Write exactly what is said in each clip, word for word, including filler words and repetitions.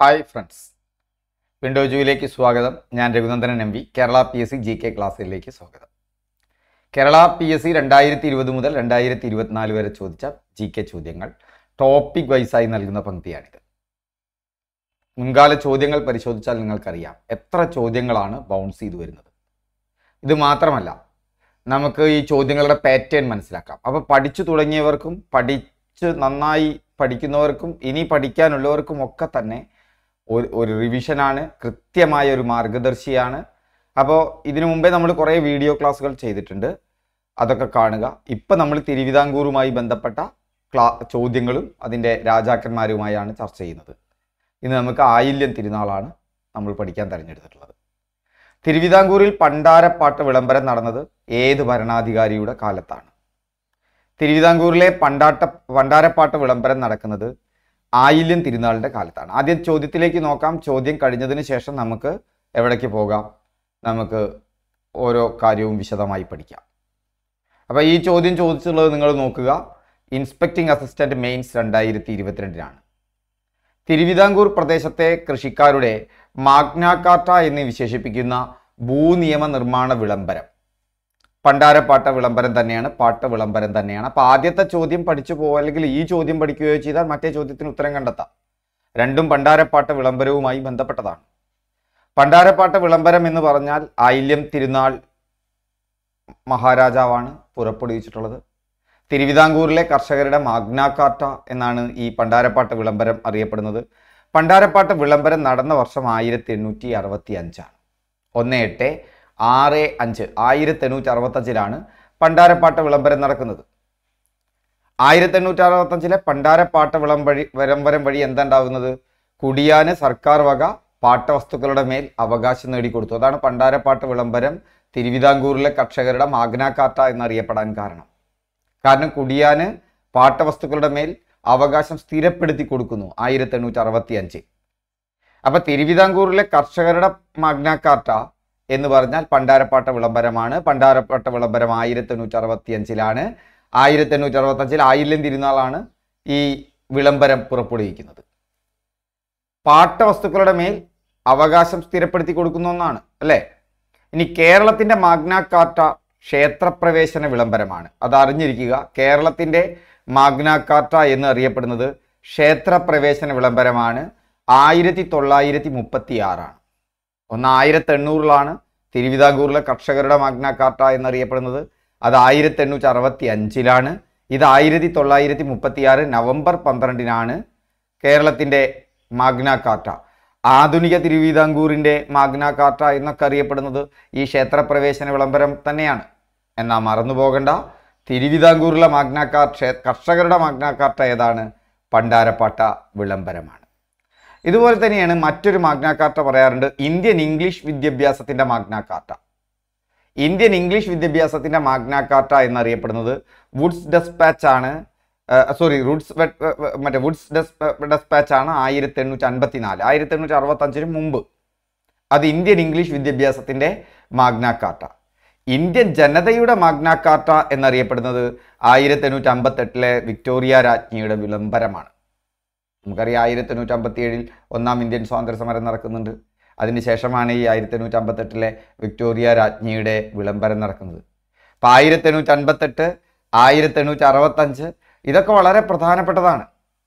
Hi friends, window ജൂയിലേക്ക് സ്വാഗതം. ഞാൻ Raghunandanan M V. Kerala P S C G K ക്ലാസ്സിലേക്ക് സ്വാഗതം. കേരള പി എസ് സി രണ്ടായിരത്തി ഇരുപത് മുതൽ രണ്ടായിരത്തി ഇരുപത്തിനാല് വരെ ചോദിച്ച ജി കെ ചോദ്യങ്ങൾ ടോപ്പിക് വൈസായി നൽകുന്ന പങ്ക്തിയാണിത്. മുൻകാല ചോദ്യങ്ങൾ പരിശോധിച്ചാൽ നിങ്ങൾക്കറിയാം എത്ര ചോദ്യങ്ങളാണ് ബൗൺസ് ചെയ്തു വരുന്നത്. ഇത് മാത്രമല്ല, നമുക്ക് ഈ ചോദ്യങ്ങളുടെ പാറ്റേൺ മനസ്സിലാക്കാം. അപ്പോൾ പഠിച്ചു തുടങ്ങിയവർക്കും പഠിച്ച് നന്നായി പഠിക്കുന്നവർക്കും ഇനി പഠിക്കാനുള്ളവർക്കും ഒക്കെ തന്നെ ഒരു ഒരു റിവിഷനാണ്, കൃത്യമായ ഒരു മാർഗദർശിയാണ്. അപ്പോൾ ഇതിനു മുമ്പേ നമ്മൾ കുറേ വീഡിയോ ക്ലാസ്സുകൾ ചെയ്തിട്ടുണ്ട്, അതൊക്കെ കാണുക. ഇപ്പം നമ്മൾ തിരുവിതാംകൂറുമായി ബന്ധപ്പെട്ട ക്ലാ ചോദ്യങ്ങളും അതിൻ്റെ രാജാക്കന്മാരുമായാണ് ചർച്ച ചെയ്യുന്നത്. ഇന്ന് നമുക്ക് ആയില്യം തിരുനാളാണ് നമ്മൾ പഠിക്കാൻ തിരഞ്ഞെടുത്തിട്ടുള്ളത്. തിരുവിതാംകൂറിൽ പണ്ടാരപ്പാട്ട് വിളംബരം നടന്നത് ഏത് ഭരണാധികാരിയുടെ കാലത്താണ്? തിരുവിതാംകൂറിലെ പണ്ടാട്ട പണ്ടാരപ്പാട്ട് വിളംബരം നടക്കുന്നത് ആയില്യം തിരുനാളിൻ്റെ കാലത്താണ്. ആദ്യം ചോദ്യത്തിലേക്ക് നോക്കാം. ചോദ്യം കഴിഞ്ഞതിന് ശേഷം നമുക്ക് എവിടേക്ക് പോകാം, നമുക്ക് ഓരോ കാര്യവും വിശദമായി പഠിക്കാം. അപ്പോൾ ഈ ചോദ്യം ചോദിച്ചുള്ളത് നിങ്ങൾ നോക്കുക. ഇൻസ്പെക്ടിംഗ് അസിസ്റ്റൻറ്റ് മെയിൻസ് രണ്ടായിരത്തി ഇരുപത്തിരണ്ടിനാണ്. തിരുവിതാംകൂർ പ്രദേശത്തെ കൃഷിക്കാരുടെ മാഗ്ന കാർട്ട എന്ന് വിശേഷിപ്പിക്കുന്ന ഭൂനിയമ നിർമ്മാണ വിളംബരം പണ്ടാരപ്പാട്ട വിളംബരം തന്നെയാണ്, പാട്ട വിളംബരം തന്നെയാണ്. അപ്പോൾ ആദ്യത്തെ ചോദ്യം പഠിച്ചു പോകുക, അല്ലെങ്കിൽ ഈ ചോദ്യം പഠിക്കുകയോ ചെയ്താൽ മറ്റേ ചോദ്യത്തിന് ഉത്തരം കണ്ടെത്താം. രണ്ടും പണ്ടാരപ്പാട്ട വിളംബരവുമായി ബന്ധപ്പെട്ടതാണ്. പണ്ടാരപ്പാട്ട വിളംബരം എന്ന് പറഞ്ഞാൽ ആയില്യം തിരുനാൾ മഹാരാജാവാണ് പുറപ്പെടുവിച്ചിട്ടുള്ളത്. തിരുവിതാംകൂറിലെ കർഷകരുടെ മാഗ്ന കാർട്ട എന്നാണ് ഈ പണ്ടാരപ്പാട്ട വിളംബരം അറിയപ്പെടുന്നത്. പണ്ടാരപ്പാട്ട വിളംബരം നടന്ന വർഷം ആയിരത്തി എണ്ണൂറ്റി അറുപത്തി അഞ്ചാണ്. ഒന്ന് എട്ട് ആറ് അഞ്ച് ആയിരത്തി എണ്ണൂറ്റി അറുപത്തഞ്ചിലാണ് പണ്ടാരപ്പാട്ട വിളംബരം നടക്കുന്നത്. ആയിരത്തി എണ്ണൂറ്റി അറുപത്തഞ്ചിലെ പണ്ടാരപ്പാട്ട വിളംബഴി വിളംബരം വഴി എന്തുണ്ടാകുന്നത്? കുടിയാന് സർക്കാർ വക പാട്ടവസ്തുക്കളുടെ മേൽ അവകാശം നേടിക്കൊടുത്തു. അതാണ് പണ്ടാരപ്പാട്ട വിളംബരം തിരുവിതാംകൂറിലെ കർഷകരുടെ മാഗ്ന കാർട്ട എന്നറിയപ്പെടാൻ കാരണം. കാരണം കുടിയാന് പാട്ടവസ്തുക്കളുടെ മേൽ അവകാശം സ്ഥിരപ്പെടുത്തി കൊടുക്കുന്നു ആയിരത്തി എണ്ണൂറ്റി അറുപത്തി അഞ്ച്. അപ്പൊ തിരുവിതാംകൂറിലെ കർഷകരുടെ മാഗ്ന കാർട്ട എന്ന് പറഞ്ഞാൽ പണ്ടാരപ്പാട്ട വിളംബരമാണ്. പണ്ടാരപ്പാട്ട വിളംബരം ആയിരത്തി എണ്ണൂറ്റി അറുപത്തി അഞ്ചിലാണ്. ആയിരത്തി എണ്ണൂറ്റി അറുപത്തി അഞ്ചിൽ ആയില്യം തിരുനാളാണ് ഈ വിളംബരം പുറപ്പെടുവിക്കുന്നത്. പാട്ടവസ്തുക്കളുടെ മേൽ അവകാശം സ്ഥിരപ്പെടുത്തി കൊടുക്കുന്ന ഒന്നാണ് അല്ലേ. ഇനി കേരളത്തിന്റെ മാഗ്ന കാർട്ട ക്ഷേത്രപ്രവേശന വിളംബരമാണ്. അത് അറിഞ്ഞിരിക്കുക. കേരളത്തിന്റെ മാഗ്ന കാർട്ട എന്ന് അറിയപ്പെടുന്നത് ക്ഷേത്രപ്രവേശന വിളംബരമാണ്. ആയിരത്തി തൊള്ളായിരത്തി മുപ്പത്തി ആറാണ്. ഒന്ന് ആയിരത്തി എണ്ണൂറിലാണ് തിരുവിതാംകൂറിലെ കർഷകരുടെ മാഗ്ന കാർട്ട എന്നറിയപ്പെടുന്നത്. അത് ആയിരത്തി എണ്ണൂറ്റി അറുപത്തി അഞ്ചിലാണ്. ഇത് ആയിരത്തി തൊള്ളായിരത്തി മുപ്പത്തി ആറ് നവംബർ പന്ത്രണ്ടിനാണ് കേരളത്തിൻ്റെ മാഗ്ന കാർട്ട. ആധുനിക തിരുവിതാംകൂറിൻ്റെ മാഗ്ന കാർട്ട എന്നൊക്കെ അറിയപ്പെടുന്നത് ഈ ക്ഷേത്രപ്രവേശന വിളംബരം തന്നെയാണ്. എന്നാൽ മറന്നു പോകണ്ട, തിരുവിതാംകൂറിലെ മാഗ്ന കാർട്ട കർഷകരുടെ മാഗ്ന കാർട്ട ഏതാണ്? പണ്ടാരപ്പാട്ട വിളംബരമാണ്. ഇതുപോലെ തന്നെയാണ് മറ്റൊരു മാഗ്ന കാർട്ട പറയാറുണ്ട്, ഇന്ത്യൻ ഇംഗ്ലീഷ് വിദ്യാഭ്യാസത്തിൻ്റെ മാഗ്ന കാർട്ട. ഇന്ത്യൻ ഇംഗ്ലീഷ് വിദ്യാഭ്യാസത്തിൻ്റെ മാഗ്ന കാർട്ട എന്നറിയപ്പെടുന്നത് വുഡ്സ് ഡെസ്പാച്ച് ആണ്. സോറി വുഡ്സ് മറ്റേ വുഡ്സ് ഡെസ്പാച്ച് ആണ് ആയിരത്തി എണ്ണൂറ്റി അൻപത്തി നാല് ആയിരത്തി എണ്ണൂറ്റി അറുപത്തി അഞ്ചിന് മുമ്പ്. അത് ഇന്ത്യൻ ഇംഗ്ലീഷ് വിദ്യാഭ്യാസത്തിൻ്റെ മാഗ്ന കാർട്ട. ഇന്ത്യൻ ജനതയുടെ മാഗ്ന കാർട്ട എന്നറിയപ്പെടുന്നത് ആയിരത്തി എണ്ണൂറ്റി അമ്പത്തെട്ടിലെ വിക്ടോറിയ രാജ്ഞിയുടെ വിളംബരമാണ്. നമുക്കറിയാം ആയിരത്തി എണ്ണൂറ്റി അമ്പത്തി ഏഴിൽ ഒന്നാം ഇന്ത്യൻ സ്വാതന്ത്ര്യ സമരം നടക്കുന്നുണ്ട്. അതിനുശേഷമാണ് ഈ ആയിരത്തി എണ്ണൂറ്റി അമ്പത്തെട്ടിലെ വിക്ടോറിയ രാജ്ഞിയുടെ വിളംബരം നടക്കുന്നത്. അപ്പം ആയിരത്തി എണ്ണൂറ്റി അൻപത്തെട്ട് ആയിരത്തി എണ്ണൂറ്റി അറുപത്തഞ്ച് ഇതൊക്കെ വളരെ പ്രധാനപ്പെട്ടതാണ്.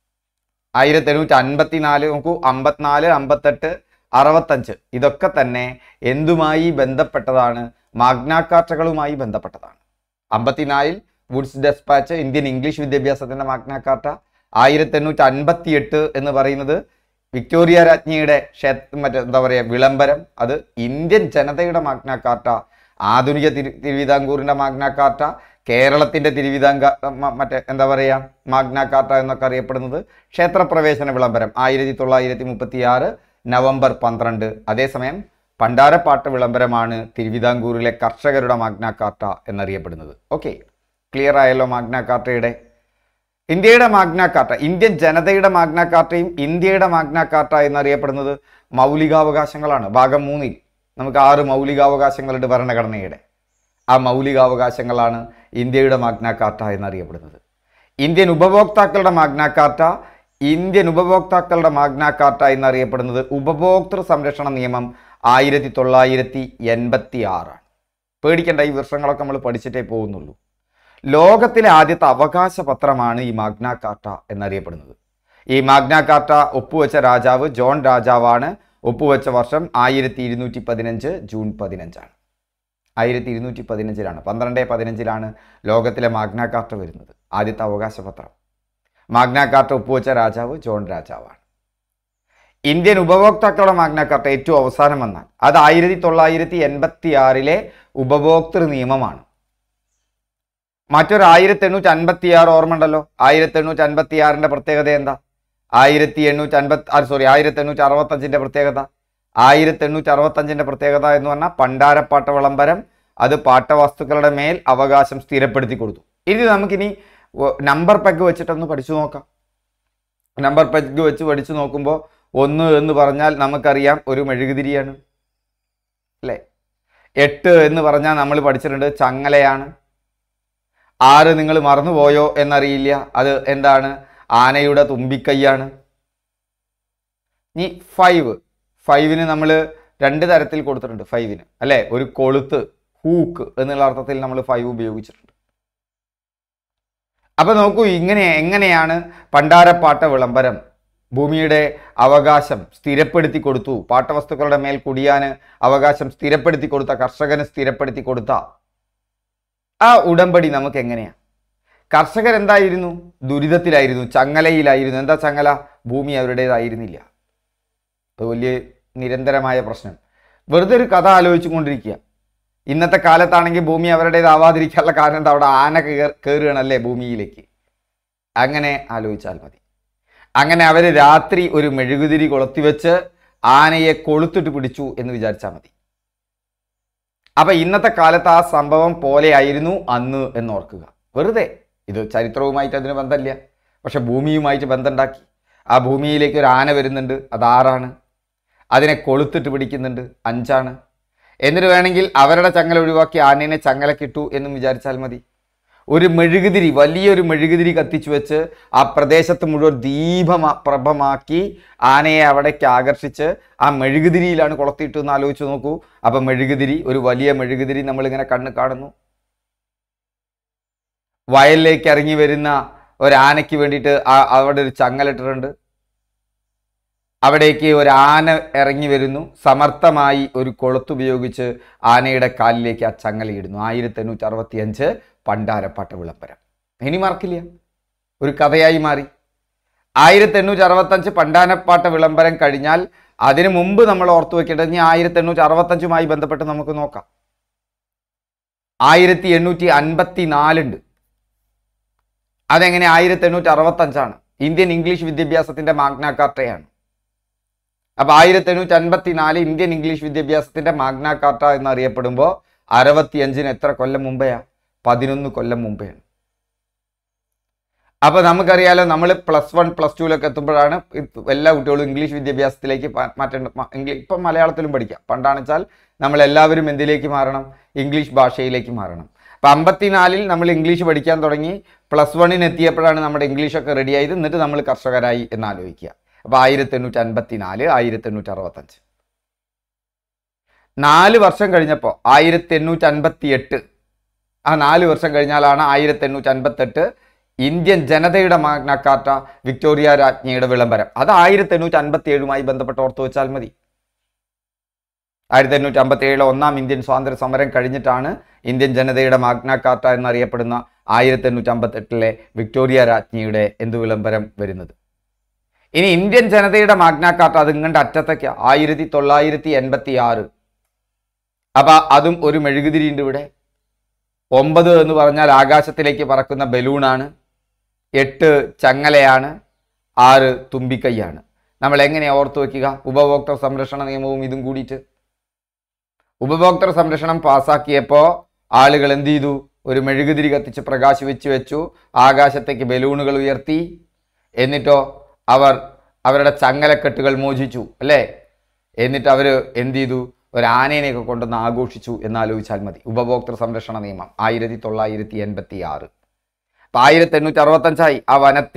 ആയിരത്തി എണ്ണൂറ്റി അൻപത്തി നാല് നോക്കൂ, അമ്പത്തിനാല് അമ്പത്തെട്ട് അറുപത്തഞ്ച് ഇതൊക്കെ തന്നെ എന്തുമായി ബന്ധപ്പെട്ടതാണ്? മാഗ്ന കാർട്ടകളുമായി ബന്ധപ്പെട്ടതാണ്. അമ്പത്തിനാലിൽ വുഡ്സ് ഡെസ്പാച്ച് ഇന്ത്യൻ ഇംഗ്ലീഷ് വിദ്യാഭ്യാസത്തിൻ്റെ മാഗ്ന കാർട്ട. ആയിരത്തി എണ്ണൂറ്റി അൻപത്തി എട്ട് എന്ന് പറയുന്നത് വിക്ടോറിയ രാജ്ഞിയുടെ ക്ഷേത്ര മറ്റേ എന്താ പറയുക വിളംബരം. അത് ഇന്ത്യൻ ജനതയുടെ മാഗ്ന കാർട്ട. ആധുനിക തിരു തിരുവിതാംകൂറിൻ്റെ മാഗ്ന കാർട്ട, കേരളത്തിൻ്റെ തിരുവിതാംക മറ്റേ എന്താ പറയുക മാഗ്ന കാർട്ട എന്നൊക്കെ അറിയപ്പെടുന്നത് ക്ഷേത്രപ്രവേശന വിളംബരം ആയിരത്തി തൊള്ളായിരത്തി മുപ്പത്തി ആറ് നവംബർ പന്ത്രണ്ട്. അതേസമയം പണ്ടാരപ്പാട്ട് വിളംബരമാണ് തിരുവിതാംകൂറിലെ കർഷകരുടെ മാഗ്ന കാർട്ട എന്നറിയപ്പെടുന്നത്. ഓക്കെ, ക്ലിയർ ആയല്ലോ മാഗ്ന കാർട്ടയുടെ. ഇന്ത്യയുടെ മാഗ്ന കാർട്ട, ഇന്ത്യൻ ജനതയുടെ മാഗ്ന കാർട്ടയും ഇന്ത്യയുടെ മാഗ്ന കാർട്ട എന്നറിയപ്പെടുന്നത് മൗലികാവകാശങ്ങളാണ്. ഭാഗം മൂന്നിൽ നമുക്ക് ആറ് മൗലികാവകാശങ്ങളുണ്ട് ഭരണഘടനയുടെ. ആ മൗലികാവകാശങ്ങളാണ് ഇന്ത്യയുടെ മാഗ്ന കാർട്ട എന്നറിയപ്പെടുന്നത്. ഇന്ത്യൻ ഉപഭോക്താക്കളുടെ മാഗ്ന കാർട്ട ഇന്ത്യൻ ഉപഭോക്താക്കളുടെ മാഗ്ന കാർട്ട എന്നറിയപ്പെടുന്നത് ഉപഭോക്തൃ സംരക്ഷണ നിയമം ആയിരത്തി തൊള്ളായിരത്തി എൺപത്തി ആറാണ്. പേടിക്കേണ്ട, ഈ വർഷങ്ങളൊക്കെ നമ്മൾ പഠിച്ചിട്ടേ പോകുന്നുള്ളൂ. ലോകത്തിലെ ആദ്യത്തെ അവകാശ പത്രമാണ് ഈ മാഗ്ന കാർട്ട എന്നറിയപ്പെടുന്നത്. ഈ മാഗ്ന കാർട്ട ഒപ്പുവെച്ച രാജാവ് ജോൺ രാജാവാണ്. ഒപ്പുവെച്ച വർഷം ആയിരത്തി ഇരുന്നൂറ്റി പതിനഞ്ച് ജൂൺ പതിനഞ്ചാണ്. ആയിരത്തി ഇരുന്നൂറ്റി പതിനഞ്ചിലാണ് പന്ത്രണ്ട് പതിനഞ്ചിലാണ് ലോകത്തിലെ മാഗ്ന കാർട്ട വരുന്നത്. ആദ്യത്തെ അവകാശ പത്രം. മാഗ്ന കാർട്ട ഒപ്പുവെച്ച രാജാവ് ജോൺ രാജാവാണ്. ഇന്ത്യൻ ഉപഭോക്താക്കളുടെ മാഗ്ന കാർട്ട ഏറ്റവും അവസാനം വന്നാൽ അത് ആയിരത്തി തൊള്ളായിരത്തി എൺപത്തി ആറിലെ ഉപഭോക്തൃ നിയമമാണ്. മറ്റൊരു ആയിരത്തി എണ്ണൂറ്റി അൻപത്തി ആറ് ഓർമ്മ ഉണ്ടല്ലോ. ആയിരത്തി എണ്ണൂറ്റി അൻപത്തി ആറിന്റെ പ്രത്യേകത എന്താ? ആയിരത്തി എണ്ണൂറ്റി അൻപത്തി സോറി ആയിരത്തി എണ്ണൂറ്റി അറുപത്തി അഞ്ചിന്റെ പ്രത്യേകത ആയിരത്തി എണ്ണൂറ്റി അറുപത്തി അഞ്ചിന്റെ പ്രത്യേകത എന്ന് പറഞ്ഞാൽ പണ്ടാരപ്പാട്ട വിളംബരം അത് പാട്ടവസ്തുക്കളുടെ മേൽ അവകാശം സ്ഥിരപ്പെടുത്തി കൊടുത്തു. ഇത് നമുക്കിനി നമ്പർ പെഗ് വെച്ചിട്ടൊന്ന് പഠിച്ചു നോക്കാം. നമ്പർ പെഗ് വെച്ച് പഠിച്ചു നോക്കുമ്പോൾ ഒന്ന് എന്ന് പറഞ്ഞാൽ നമുക്കറിയാം ഒരു മെഴുകുതിരിയാണ് അല്ലേ. എട്ട് എന്ന് പറഞ്ഞാൽ നമ്മൾ പഠിച്ചിട്ടുണ്ട് ചങ്ങലയാണ്. ആറ് നിങ്ങൾ മറന്നുപോയോ എന്നറിയില്ല, അത് എന്താണ്? ആനയുടെ തുമ്പിക്കൈയാണ്. ഇനി ഫൈവ് ഫൈവിന് നമ്മൾ രണ്ട് തരത്തിൽ കൊടുത്തിട്ടുണ്ട് ഫൈവിന് അല്ലേ. ഒരു കൊളുത്ത്, ഹൂക്ക് എന്നുള്ള അർത്ഥത്തിൽ നമ്മൾ ഫൈവ് ഉപയോഗിച്ചിട്ടുണ്ട്. അപ്പൊ നോക്കൂ, ഇങ്ങനെ എങ്ങനെയാണ് പണ്ടാരപ്പാട്ട വിളംബരം ഭൂമിയുടെ അവകാശം സ്ഥിരപ്പെടുത്തി കൊടുത്തു, പാട്ടവസ്തുക്കളുടെ മേൽ കുടിയാന് അവകാശം സ്ഥിരപ്പെടുത്തി കൊടുത്ത, കർഷകന് സ്ഥിരപ്പെടുത്തി കൊടുത്ത ആ ഉടമ്പടി നമുക്ക് എങ്ങനെയാ? കർഷകർ എന്തായിരുന്നു? ദുരിതത്തിലായിരുന്നു, ചങ്ങലയിലായിരുന്നു. എന്താ ചങ്ങല? ഭൂമി അവരുടേതായിരുന്നില്ല. അത് വലിയ നിരന്തരമായ പ്രശ്നം. വെറുതെ ഒരു കഥ ആലോചിച്ചു കൊണ്ടിരിക്കുക. ഇന്നത്തെ കാലത്താണെങ്കിൽ ഭൂമി അവരുടേതാവാതിരിക്കാനുള്ള കാരണം എന്താ? അവിടെ ആന കയറുകയാണല്ലേ ഭൂമിയിലേക്ക്. അങ്ങനെ ആലോചിച്ചാൽ മതി. അങ്ങനെ അവർ രാത്രി ഒരു മെഴുകുതിരി കൊളുത്തിവെച്ച് ആനയെ കൊളുത്തിട്ട് പിടിച്ചു എന്ന് വിചാരിച്ചാൽ മതി. അപ്പൊ ഇന്നത്തെ കാലത്ത് ആ സംഭവം പോലെയായിരുന്നു അന്ന് എന്നോർക്കുക. വെറുതെ, ഇത് ചരിത്രവുമായിട്ട് അതിന് ബന്ധമില്ല, പക്ഷെ ഭൂമിയുമായിട്ട് ബന്ധമുണ്ടാക്കി. ആ ഭൂമിയിലേക്ക് ഒരു ആന വരുന്നുണ്ട്, അത് ആറാണ്. അതിനെ കൊളുത്തിട്ട് പിടിക്കുന്നുണ്ട്, അഞ്ചാണ്. എന്നിട്ട് വേണമെങ്കിൽ അവരുടെ ചങ്ങല ഒഴിവാക്കി ആനേനെ ചങ്ങലക്കിട്ടു എന്നും വിചാരിച്ചാൽ മതി. ഒരു മെഴുകുതിരി, വലിയൊരു മെഴുകുതിരി കത്തിച്ചു വെച്ച് ആ പ്രദേശത്ത് മുഴുവൻ ദീപമാ പ്രഭമാക്കി ആനയെ അവിടേക്ക് ആകർഷിച്ച് ആ മെഴുകുതിരിയിലാണ് കൊളുത്തിയിട്ട് എന്ന് ആലോചിച്ച് നോക്കൂ. അപ്പം മെഴുകുതിരി, ഒരു വലിയ മെഴുകുതിരി നമ്മളിങ്ങനെ കണ്ണ് കാണുന്നു. വയലിലേക്ക് ഇറങ്ങി വരുന്ന ഒരാനയ്ക്ക് വേണ്ടിയിട്ട് അവിടെ ഒരു ചങ്ങലിട്ടിട്ടുണ്ട്. അവിടേക്ക് ഒരു ആന ഇറങ്ങി വരുന്നു, സമർത്ഥമായി ഒരു കൊളുത്തുപയോഗിച്ച് ആനയുടെ കാലിലേക്ക് ആ ചങ്ങലയിടുന്നു. ആയിരത്തി എണ്ണൂറ്റി അറുപത്തി അഞ്ച് പണ്ടാരപ്പാട്ട വിളംബരം. ഇനി മറക്കില്ല, ഒരു കഥയായി മാറി. ആയിരത്തി എണ്ണൂറ്റി അറുപത്തഞ്ച് പണ്ടാരപ്പാട്ട വിളംബരം കഴിഞ്ഞാൽ അതിനു മുമ്പ് നമ്മൾ ഓർത്തു വെക്കേണ്ടത് ഇനി ആയിരത്തി എണ്ണൂറ്റി അറുപത്തഞ്ചുമായി ബന്ധപ്പെട്ട് നമുക്ക് നോക്കാം. ആയിരത്തി എണ്ണൂറ്റി അൻപത്തി നാലുണ്ട്. അതെങ്ങനെ? ആയിരത്തി എണ്ണൂറ്റി അറുപത്തി അഞ്ചാണ്. ഇന്ത്യൻ ഇംഗ്ലീഷ് വിദ്യാഭ്യാസത്തിന്റെ മാഗ്ന കാർട്ടയാണ്. അപ്പൊ ആയിരത്തി എണ്ണൂറ്റി അൻപത്തി നാല് ഇന്ത്യൻ ഇംഗ്ലീഷ് വിദ്യാഭ്യാസത്തിന്റെ മാഗ്ന കാർട്ട എന്നറിയപ്പെടുമ്പോൾ അറുപത്തി അഞ്ചിന് എത്ര കൊല്ലം മുമ്പെയാ? പതിനൊന്ന് കൊല്ലം മുമ്പെയാണ്. അപ്പൊ നമുക്കറിയാലോ, നമ്മൾ പ്ലസ് വൺ പ്ലസ് ടുവിലൊക്കെ എത്തുമ്പോഴാണ് എല്ലാ കുട്ടികളും ഇംഗ്ലീഷ് വിദ്യാഭ്യാസത്തിലേക്ക് മാറ്റേണ്ട. ഇംഗ്ലീഷ് ഇപ്പം മലയാളത്തിലും പഠിക്കാം. പണ്ടാണെന്ന് വെച്ചാൽ നമ്മൾ എല്ലാവരും എന്തിലേക്ക് മാറണം? ഇംഗ്ലീഷ് ഭാഷയിലേക്ക് മാറണം. അപ്പം അമ്പത്തിനാലിൽ നമ്മൾ ഇംഗ്ലീഷ് പഠിക്കാൻ തുടങ്ങി. പ്ലസ് വണ്ണിന് എത്തിയപ്പോഴാണ് നമ്മുടെ ഇംഗ്ലീഷൊക്കെ റെഡി ആയത്. എന്നിട്ട് നമ്മൾ കർഷകരായി എന്നാലോചിക്കുക. അപ്പോൾ ആയിരത്തി എണ്ണൂറ്റി അൻപത്തി നാല് ആയിരത്തി എണ്ണൂറ്റി അറുപത്തഞ്ച് നാല് വർഷം കഴിഞ്ഞപ്പോൾ ആയിരത്തി എണ്ണൂറ്റി അൻപത്തി എട്ട് ആ നാല് വർഷം കഴിഞ്ഞാലാണ് ആയിരത്തി എണ്ണൂറ്റി അൻപത്തെട്ട് ഇന്ത്യൻ ജനതയുടെ മാഗ്ന കാർട്ട വിക്ടോറിയ രാജ്ഞിയുടെ വിളംബരം. അത് ആയിരത്തി എണ്ണൂറ്റി അൻപത്തി ഏഴുമായി ബന്ധപ്പെട്ട് ഓർത്തു വെച്ചാൽ മതി. ആയിരത്തി എണ്ണൂറ്റി അമ്പത്തി ഏഴിലെ ഒന്നാം ഇന്ത്യൻ സ്വാതന്ത്ര്യ സമരം കഴിഞ്ഞിട്ടാണ് ഇന്ത്യൻ ജനതയുടെ മാഗ്ന കാർട്ട എന്നറിയപ്പെടുന്ന ആയിരത്തി എണ്ണൂറ്റി അമ്പത്തി എട്ടിലെ വിക്ടോറിയ രാജ്ഞിയുടെ എന്ത് വിളംബരം വരുന്നത്. ഇനി ഇന്ത്യൻ ജനതയുടെ മാഗ്ന കാർട്ട അത് ഇങ്ങണ്ട് അറ്റത്തേക്ക് ആയിരത്തി തൊള്ളായിരത്തി എൺപത്തി ആറ്. അപ്പൊ അതും ഒരു മെഴുകുതിരി ഉണ്ട് ഇവിടെ. ഒമ്പത് എന്ന് പറഞ്ഞാൽ ആകാശത്തിലേക്ക് പറക്കുന്ന ബലൂണാണ്. എട്ട് ചങ്ങലയാണ്. ആറ് തുമ്പിക്കൈയാണ്. നമ്മൾ എങ്ങനെയാണ് ഓർത്തു വയ്ക്കുക? ഉപഭോക്തൃ സംരക്ഷണ നിയമവും ഇതും കൂടിയിട്ട്. ഉപഭോക്തൃ സംരക്ഷണം പാസ്സാക്കിയപ്പോൾ ആളുകൾ എന്ത് ചെയ്തു? ഒരു മെഴുകുതിരി കത്തിച്ച് പ്രകാശിപ്പിച്ചു വെച്ചു. ആകാശത്തേക്ക് ബലൂണുകൾ ഉയർത്തി. എന്നിട്ടോ അവർ അവരുടെ ചങ്ങലക്കെട്ടുകൾ മോചിച്ചു അല്ലേ. എന്നിട്ട് അവർ എന്ത് ചെയ്തു? ഒരു ആനേനെയൊക്കെ കൊണ്ടുവന്ന് ആഘോഷിച്ചു എന്നാലോചിച്ചാൽ മതി. ഉപഭോക്തൃ സംരക്ഷണ നിയമം ആയിരത്തി തൊള്ളായിരത്തി എൺപത്തി ആറ്. അപ്പം ആയിരത്തി എണ്ണൂറ്റി അറുപത്തഞ്ചായി ആ വനത്തിൽ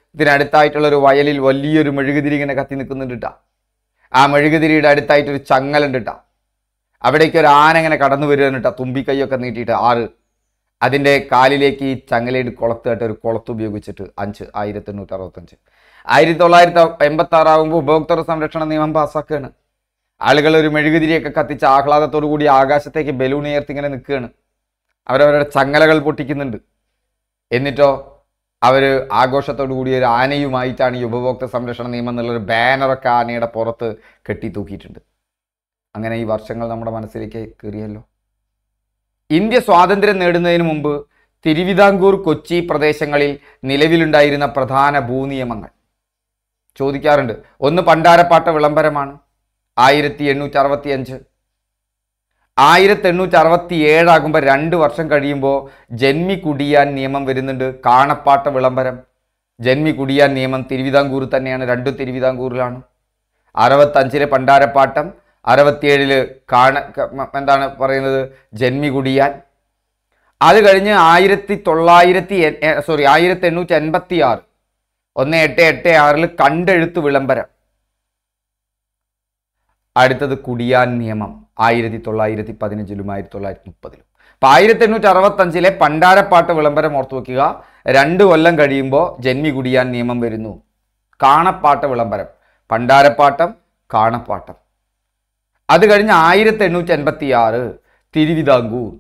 ഇതിനടുത്തായിട്ടുള്ള ഒരു വയലിൽ വലിയൊരു മെഴുകുതിരി ഇങ്ങനെ കത്തി നിൽക്കുന്നുണ്ട് കേട്ടാ. ആ മെഴുകുതിരിയുടെ അടുത്തായിട്ടൊരു ചങ്ങലുണ്ട് കേട്ടാ. അവിടേക്ക് ഒരു ആന ഇങ്ങനെ കടന്നു വരുവാണ് കേട്ടോ, തുമ്പിക്കൈയൊക്കെ നീട്ടിയിട്ട്. ആറ് അതിൻ്റെ കാലിലേക്ക് ഈ ചങ്ങലയുടെ കുളത്തായിട്ട് ഒരു കുളത്ത് ഉപയോഗിച്ചിട്ട് അഞ്ച് ആയിരത്തി എണ്ണൂറ്റി അറുപത്തഞ്ച് ആയിരത്തി തൊള്ളായിരത്തി എൺപത്തി ആറാകുമ്പോൾ ഉപഭോക്തൃ സംരക്ഷണ നിയമം പാസ്സാക്കുകയാണ്. ആളുകൾ ഒരു മെഴുകുതിരിയൊക്കെ കത്തിച്ച് ആഹ്ലാദത്തോടു കൂടി ആകാശത്തേക്ക് ബലൂൺ ഉയർത്തി ഇങ്ങനെ നിൽക്കുകയാണ്. അവരവരുടെ ചങ്ങലകൾ പൊട്ടിക്കുന്നുണ്ട്. എന്നിട്ടോ അവർ ആഘോഷത്തോടു കൂടി ഒരു ആനയുമായിട്ടാണ് ഈ ഉപഭോക്തൃ സംരക്ഷണ നിയമം എന്നുള്ളൊരു ബാനറൊക്കെ ആനയുടെ പുറത്ത് കെട്ടി തൂക്കിയിട്ടുണ്ട്. അങ്ങനെ ഈ വർഷങ്ങൾ നമ്മുടെ മനസ്സിലേക്ക് കയറിയല്ലോ. ഇന്ത്യ സ്വാതന്ത്ര്യം നേടുന്നതിന് മുമ്പ് തിരുവിതാംകൂർ, കൊച്ചി പ്രദേശങ്ങളിൽ നിലവിലുണ്ടായിരുന്ന പ്രധാന ഭൂനിയമങ്ങൾ ചോദിക്കാറുണ്ട്. ഒന്ന് പണ്ടാരപ്പാട്ട വിളംബരമാണ്, ആയിരത്തി എണ്ണൂറ്റി അറുപത്തി അഞ്ച്. ആയിരത്തി എണ്ണൂറ്റി അറുപത്തി ഏഴാകുമ്പോൾ രണ്ട് വർഷം കഴിയുമ്പോൾ ജന്മി കുടിയാൻ നിയമം വരുന്നുണ്ട്, കാണപ്പാട്ട വിളംബരം. ജന്മി കുടിയാൻ നിയമം തിരുവിതാംകൂർ തന്നെയാണ്, രണ്ടും തിരുവിതാംകൂറിലാണ്. അറുപത്തഞ്ചിലെ പണ്ടാരപ്പാട്ടം, അറുപത്തിയേഴില് കാണ എന്താണ് പറയുന്നത് ജന്മി കുടിയാൻ. അത് കഴിഞ്ഞ് ആയിരത്തി തൊള്ളായിരത്തി സോറി ആയിരത്തി എണ്ണൂറ്റി എൺപത്തി ആറ് ഒന്ന് എട്ട് എട്ട് ആറിൽ കണ്ടെഴുത്ത് വിളംബരം. അടുത്തത് കുടിയാൻ നിയമം ആയിരത്തി തൊള്ളായിരത്തി പതിനഞ്ചിലും ആയിരത്തി തൊള്ളായിരത്തി മുപ്പതിലും. അപ്പം ആയിരത്തി എണ്ണൂറ്റി അറുപത്തി അഞ്ചിലെ പണ്ടാരപ്പാട്ട് വിളംബരം ഓർത്തു വയ്ക്കുക. രണ്ട് കൊല്ലം കഴിയുമ്പോൾ ജന്മി കുടിയാൻ നിയമം വരുന്നു. കാണപ്പാട്ട വിളംബരം, പണ്ടാരപ്പാട്ടം, കാണപ്പാട്ടം. അത് കഴിഞ്ഞ് ആയിരത്തി എണ്ണൂറ്റി എൺപത്തി ആറ് തിരുവിതാംകൂർ,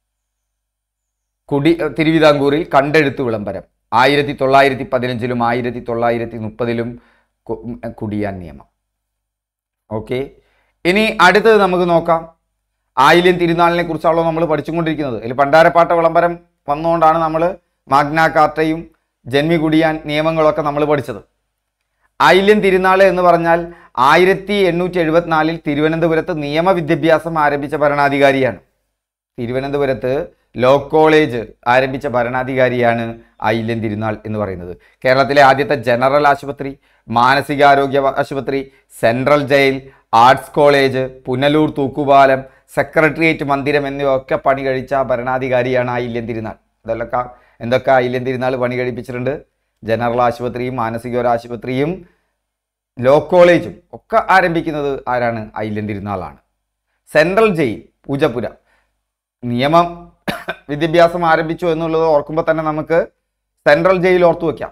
കുടി തിരുവിതാംകൂറിൽ കണ്ടെഴുത്ത് വിളംബരം. ആയിരത്തി തൊള്ളായിരത്തി പതിനഞ്ചിലും ആയിരത്തി തൊള്ളായിരത്തി മുപ്പതിലും കുടിയാൻ നിയമം. ഓക്കെ, ഇനി അടുത്തത് നമുക്ക് നോക്കാം. ആയില്യം തിരുനാളിനെ കുറിച്ചാണല്ലോ നമ്മൾ പഠിച്ചുകൊണ്ടിരിക്കുന്നത്. അതിൽ പണ്ടാരപ്പാട്ട വിളംബരം വന്നുകൊണ്ടാണ് നമ്മൾ മാഗ്നാ കാർട്ടയും ജന്മി കുടിയാൻ നിയമങ്ങളൊക്കെ നമ്മൾ പഠിച്ചത്. ആയില്യം തിരുനാൾ എന്ന് പറഞ്ഞാൽ ആയിരത്തി എണ്ണൂറ്റി എഴുപത്തിനാലിൽ തിരുവനന്തപുരത്ത് നിയമവിദ്യാഭ്യാസം ആരംഭിച്ച ഭരണാധികാരിയാണ്. തിരുവനന്തപുരത്ത് ലോ കോളേജ് ആരംഭിച്ച ഭരണാധികാരിയാണ് ആയില്യം തിരുനാൾ എന്ന് പറയുന്നത്. കേരളത്തിലെ ആദ്യത്തെ ജനറൽ ആശുപത്രി, മാനസികാരോഗ്യ ആശുപത്രി, central jail, arts college, Punalur തൂക്കുപാലം, സെക്രട്ടേറിയറ്റ് മന്ദിരം എന്നിവയൊക്കെ പണി കഴിച്ച ഭരണാധികാരിയാണ് ആയില്യം തിരുനാൾ. ഇതെല്ലാം എന്തൊക്കെ ആയില്യം തിരുനാൾ പണി കഴിപ്പിച്ചിട്ടുണ്ട്? ജനറൽ ആശുപത്രിയും മാനസികോര ആശുപത്രിയും ലോ കോളേജും ഒക്കെ ആരംഭിക്കുന്നത് ആരാണ്? ആയില്യം തിരുനാളാണ്. സെൻട്രൽ ജയിൽ പൂജപ്പുര, നിയമം വിദ്യാഭ്യാസം ആരംഭിച്ചു എന്നുള്ളത് ഓർക്കുമ്പോൾ തന്നെ നമുക്ക് സെൻട്രൽ ജയിൽ ഓർത്തു വയ്ക്കാം.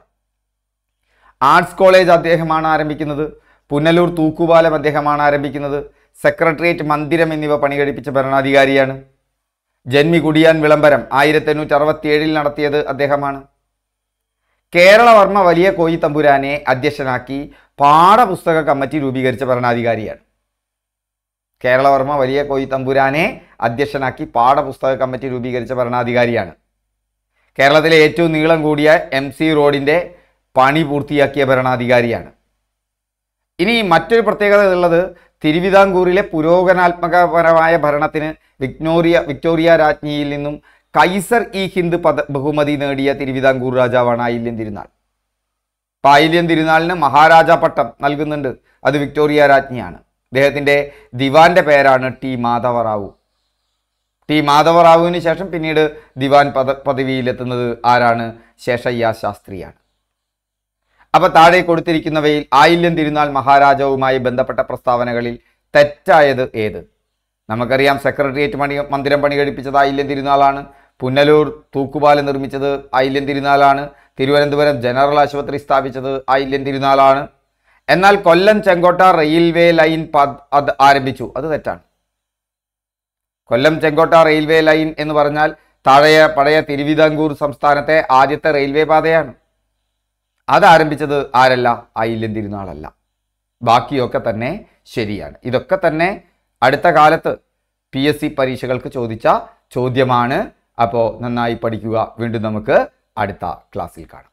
ആർട്സ് കോളേജ് അദ്ദേഹമാണ് ആരംഭിക്കുന്നത്. പുനലൂർ തൂക്കുപാലം അദ്ദേഹമാണ് ആരംഭിക്കുന്നത്. സെക്രട്ടേറിയറ്റ് മന്ദിരം എന്നിവ പണി കഴിപ്പിച്ച ഭരണാധികാരിയാണ്. ജന്മി കുടിയാൻ വിളംബരം ആയിരത്തി എണ്ണൂറ്റി അറുപത്തി ഏഴിൽ നടത്തിയത് അദ്ദേഹമാണ്. കേരളവർമ്മ വലിയ കോയി തമ്പുരാനെ അധ്യക്ഷനാക്കി പാഠപുസ്തക കമ്മിറ്റി രൂപീകരിച്ച ഭരണാധികാരിയാണ്. കേരളവർമ്മ വലിയ കോയി തമ്പുരാനെ അധ്യക്ഷനാക്കി പാഠപുസ്തക കമ്മിറ്റി രൂപീകരിച്ച ഭരണാധികാരിയാണ്. കേരളത്തിലെ ഏറ്റവും നീളം കൂടിയ എം സി റോഡിൻ്റെ പണി പൂർത്തിയാക്കിയ ഭരണാധികാരിയാണ്. ഇനി മറ്റൊരു പ്രത്യേകത ഉള്ളത് തിരുവിതാംകൂറിലെ പുരോഗമനാത്മകപരമായ ഭരണത്തിന് വിക്ടോറിയ വിക്ടോറിയ രാജ്ഞിയിൽ നിന്നും കൈസർ ഇ ഹിന്ദ് പദ ബഹുമതി നേടിയ തിരുവിതാംകൂർ രാജാവാണ് ആയില്യം തിരുനാൾ. അപ്പം ആയില്യം തിരുനാളിന് മഹാരാജാ പട്ടം നൽകുന്നുണ്ട്, അത് വിക്ടോറിയ രാജ്ഞിയാണ്. അദ്ദേഹത്തിൻ്റെ ദിവാന്റെ പേരാണ് ടി മാധവറാവു. ടി മാധവറാവുവിന് ശേഷം പിന്നീട് ദിവാൻ പദ പദവിയിലെത്തുന്നത് ആരാണ്? ശേഷയ്യ ശാസ്ത്രിയാണ്. അപ്പോൾ താഴെ കൊടുത്തിരിക്കുന്നവയിൽ ആയില്യം തിരുനാൾ മഹാരാജാവുമായി ബന്ധപ്പെട്ട പ്രസ്താവനകളിൽ തെറ്റായത് ഏത്? നമുക്കറിയാം സെക്രട്ടേറിയറ്റ് പണി മന്ദിരം പണി കഴിപ്പിച്ചത് ആയില്യം തിരുനാളാണ്. പുനലൂർ തൂക്കുപാലം നിർമ്മിച്ചത് ആയില്യം തിരുനാളാണ്. തിരുവനന്തപുരം ജനറൽ ആശുപത്രി സ്ഥാപിച്ചത് ആയില്യം തിരുനാളാണ്. എന്നാൽ കൊല്ലം ചെങ്കോട്ട റെയിൽവേ ലൈൻ പദ് അത് ആരംഭിച്ചു, അത് തെറ്റാണ്. കൊല്ലം ചെങ്കോട്ട റെയിൽവേ ലൈൻ എന്ന് പറഞ്ഞാൽ താഴെ പഴയ തിരുവിതാംകൂർ സംസ്ഥാനത്തെ ആദ്യത്തെ റെയിൽവേ പാതയാണ്. അത് ആരംഭിച്ചത് ആരല്ല? ആയില്യം തിരുനാളല്ല. ബാക്കിയൊക്കെ തന്നെ ശരിയാണ്. ഇതൊക്കെ തന്നെ അടുത്ത കാലത്ത് പി എസ് സി പരീക്ഷകൾക്ക് ചോദിച്ച ചോദ്യമാണ്. അപ്പോൾ നന്നായി പഠിക്കുക. വീണ്ടും നമുക്ക് അടുത്ത ക്ലാസ്സിൽ കാണാം.